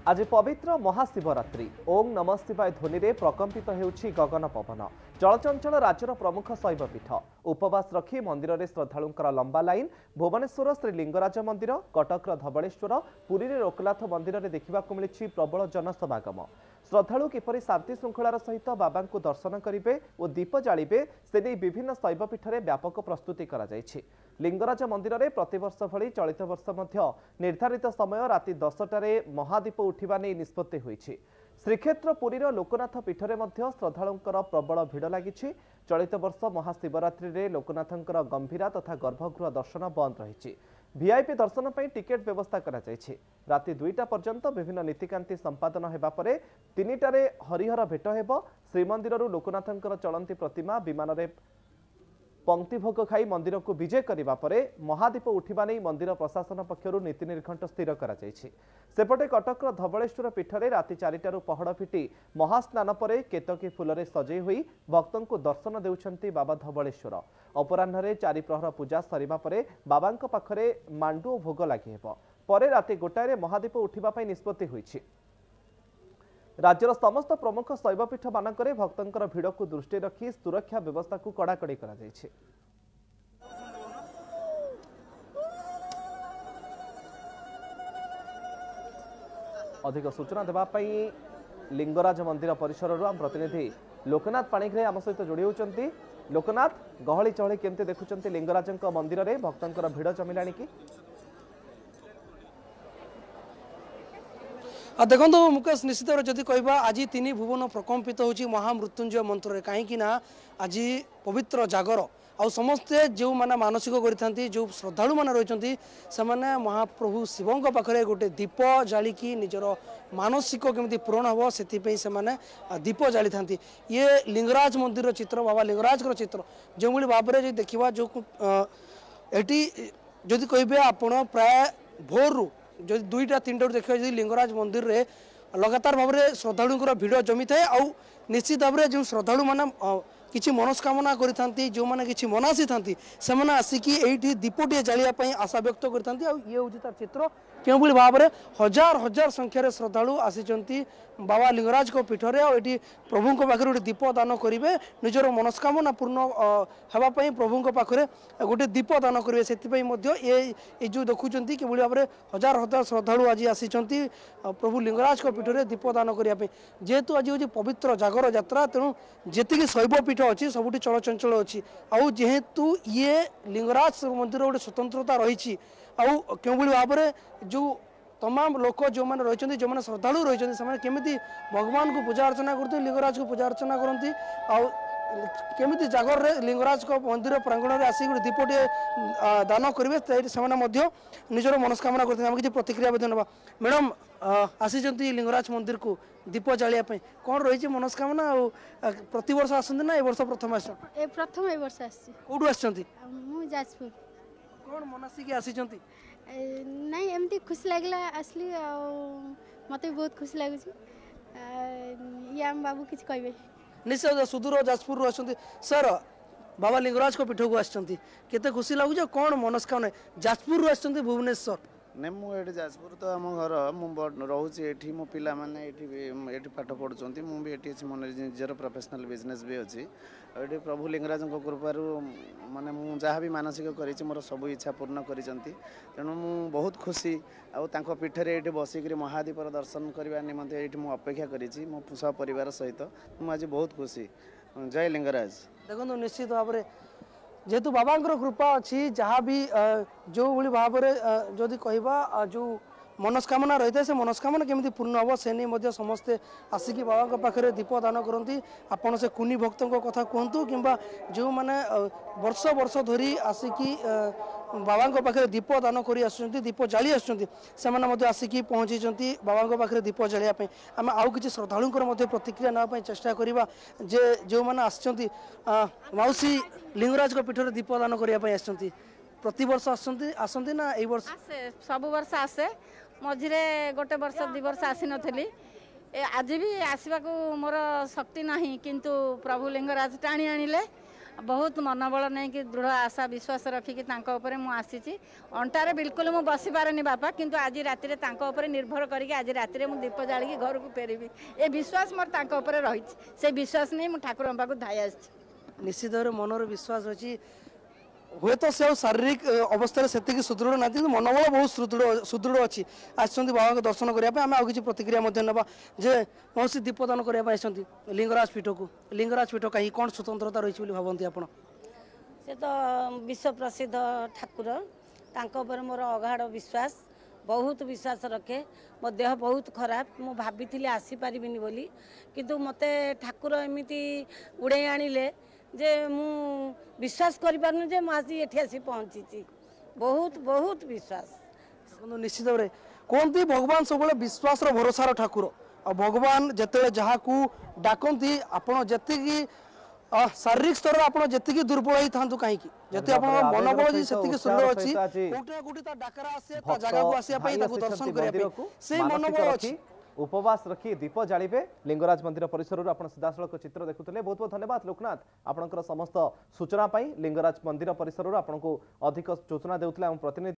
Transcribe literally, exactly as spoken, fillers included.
आज पवित्र महाशिवरात्रि ओं नमः शिवाय ध्वनि रे प्रकंपित हेउछि गगन पवन। चलचंचल राज्यर प्रमुख शैवपीठ उपवास रखी मंदिर में श्रद्धालुंकर लंबा लाइन। भुवनेश्वर श्री लिंगराज मंदिर, कटकर धवलेश्वर, पुरी रे लोकनाथ मंदिर में देखा मिली प्रबल जनसमागम। श्रद्धालु किपरि शांति श्रृंखलार सहित बाबा को दर्शन करेंगे और दीप जालिबे से नहीं विभिन्न शैवपीठ में व्यापक प्रस्तुति करा जायछि। लिंगराज मंदिर में प्रतिवर्ष भली चलित वर्ष मध्य निर्धारित समय राति दसटारे महादीप उठिबा नै निष्पत्ति होईछि। श्रीक्षेत्र पुरीर लोकनाथ पीठरे मध्य श्रद्धालुंकर प्रबल भिड़ लागिछि। चलित वर्ष महाशिवरात्रि रे लोकनाथंकर गंभीरा तथा गर्भगृह दर्शन बंद रहिछि। वीआईपी दर्शन पर टिकेट व्यवस्था करा जायछि। राति दुईटा पर्यंत विभिन्न नीतिकांति संपादन हेबा परे तीनिटारे हरिहर भेट हेब। श्रीमंदिररु लोकनाथंकर चलंती प्रतिमा विमान रे पंक्ति भोग खाई मंदिर को विजय करने पर महादीप उठा नहीं मंदिर प्रशासन पक्षर नीति निर्घंट स्थिर कर सेपटे कटक धवलेश्वर पीठ में राति चारिटारू पहड़ फिटी महास्नान पर केतकी फूल सजई हुई भक्तों को दर्शन देउछंती बाबा धवलेश्वर। अपराह्न चारि प्रहर पूजा सरिबा परे बाबांक पाखरे मांडू भोग लगी हेब। परे राति गोटाए महादीप उठा निष्पत्ति होईछि। राज्यर समस्त प्रमुख शैवपीठ मानकरे भक्तंकर भिड़ को दृष्टि रखी सुरक्षा व्यवस्था को कड़ाकड़ी करा जायछि। अधिक सूचना देबा पई लिंगराज मंदिर परिसर आम प्रतिनिधि लोकनाथ पाणिग्राही आम सहित जोड़ी होचंती। लोकनाथ, गहली चहली केमती देखुचंती लिंगराजंक मंदिर रे भक्तंकर भिड़ जमिलानी कि? देखो मुकेश, निश्चित भाव जदि कहवा आज तीन भुवन प्रकंपित होची महामृत्युंजय मंत्र रे। कहीं आज पवित्र जागर आ समस्ते जो माने मानसिक करिथांती जो श्रद्धालु माने रहिचंती से माने महाप्रभु शिवंक पाखरे गोटे दीप जालिकी निजर मानसिक केमती पूरण हो सेति पे से माने दीप जाली थांती। ये लिंगराज मंदिर रो चित्र, बाबा लिंगराज रो चित्र जो भली भाव रे देखिबा जो एटी जदि कहबे आपण प्राय भोरु जो दुईटा तीनटा देखा लिंगराज मंदिर रे लगातार भाव में श्रद्धालुंर भिड़ जमी थाए। आ निश्चित भाव में जो श्रद्धालु मैंने किसी मनस्कामना करी जो मैंने किसी मनासी था से आसिकी ये दीपटे जालियापाई आशा व्यक्त करते। ये हूँ तार चित्र क्यों भाव में हजार हजार संख्यार श्रद्धालु आसी बाबा लिंगराज को पीठरे ये प्रभु पाखे गोटे दीप दान करेंगे निजर मनस्कामना पूर्ण होगापाई प्रभु पाखे गोटे दीप दान करेंगे। से ये जो देखुं कि भाव में हजार हजार श्रद्धालु आज आसी प्रभु लिंगराज को पीठरे दीप दान करने जेहेतु आज हूँ पवित्र जागर यात्रा तेणु जी शैवपीठ अच्छी सबुठी चलचंचल अच्छी आउ जेहेतु ये लिंगराज मंदिर गोटे स्वतंत्रता रही क्यों भाव में जो तमाम लोक जो मैंने रही जो मैंने श्रद्धालु रही केमी भगवान को पूजा अर्चना करते लिंगराज को पूजा अर्चना करती केमी जागर रे लिंगराज को मंदिर प्रांगण में आसिक दीपटे दान करेंगे से निजर मनस्कामना करते किसी प्रतिक्रिया ना। मैडम आसी लिंगराज मंदिर को दीप जालिया कौन रही मनस्कामना प्रति वर्ष आसती ना ए वर्ष प्रथम आस प्रथम ए वर्ष कौटू आसुँच जाजपुर कौन मनासिक आसी नहीं एमती खुशी लगला असली मत भी बहुत खुशी लगुच ये आम बाबू किसी कहे निश्चय सुदूर जाजपुर आसुँच सर बाबा लिंगराज को पीठ को आसुँच केते खुशी लगुच कौन मनस्कामना जाजपुर आस भुवनेश्वर नहीं मुझे जाजपुर तो आम घर मुझे रोचे ये मो पिला माने ये पाठ पढ़ुं मुझे मोर निजर प्रोफेशनल बिजनेस भी अच्छी ये प्रभु लिंगराज कृपार माने मु जहाँ भी मानसिक कर मोर सब इच्छा पूर्ण कर तेणु मु बहुत खुशी आउ पीठरे ये बसिक महादीपर दर्शन करने निमंते ये मुझे अपेक्षा करी मो परिवार सहित मुझे बहुत खुशी। जय लिंगराज। देखो निश्चित भाव में जेहेतु बाबा कृपा अच्छी जहाँ भी जो भाई भाव में जदि कहवा जो मनस्कामना रही है से मनस्कामना केमी पूर्ण हम से नहीं समस्ते आसिकी बाबा पाखे दीप दान करती। आपण से कुनी भक्तों कथा कहतु कि जो मैंने वर्ष वर्ष धरी आसिकी बाबा पाखे दीप दान कर दीप जाली आसिकी आसिकी पहुँची बाबा पाखे दीप जालियापाई आम आउ कि श्रद्धालुंर प्रतिक्रिया नापी चेष्टा करवा जे जो मैंने आसती मौसी लिंगराज को पीठर दीप दान करने आसती प्रति वर्ष आसती ना ए वर्ष सब वर्ष आसे मझे गोटे वर्ष दि वर्ष आसी नी आज भी आसवाक मोर शक्ति ना किंतु प्रभु लिंगराज टाणी आनिले बहुत मनोबल नहीं कि दृढ़ आशा विश्वास रखिकी तांको ऊपर मु आसीची अंटारे बिल्कुल मु बसी पारेनी बापा किंतु आज रातिरे तांको ऊपर निर्भर करके आज रातिरे मु दीप जालिकी घर को फेरबी ए विश्वास मोर तांको ऊपर रही से विश्वास नहीं मु ठाकुर पाखु धाई आसी निश्चित भाव मनर विश्वास अच्छी हुए तो से शारीरिक अवस्था से सुदृढ़ ना मनोबल बहुत सुदृढ़ सुदृढ़ अच्छी आसछन्ति बाबा को दर्शन करने आम आउ किसी प्रतिक्रिया ना जे मौसी दीपदान करने लिंगराज पीठ को लिंगराज पीठ कहीं कौन स्वतंत्रता रही भावती आप से तो विश्व प्रसिद्ध ठाकुर तांको पर मोर अगाढ़ विश्वास बहुत विश्वास रखे मो देह बहुत खराब मु भाभी आसी पारिबिनी बोली किंतु मते ठाकुर एमिति उड़े आनिले जे मु विश्वास करि पारनु जे मु आसी एठी आसी पहुंची बहुत बहुत विश्वास निश्चित भाव कहते भगवान सब विश्वास भरोसार ठाकुर आ भगवान जिते जहाँ को डाकती आपड़ जी शारीरिक स्तर आपड़ जी दुर्बल ही था कहीं जति मनोबल से सुदृढ़ अच्छी कोटे कोटे डाकरा आसे जगह को आसिया दर्शन करने से मनोबल अच्छी उपवास रखी दीप जालिबे लिंगराज मंदिर परिसर आप सीधासख चित्र देखुले बहुत बहुत धन्यवाद लोकनाथ आपंकर समस्त सूचना लिंगराज मंदिर परिसर आपको अधिक सूचना देउतले प्रतिनिधि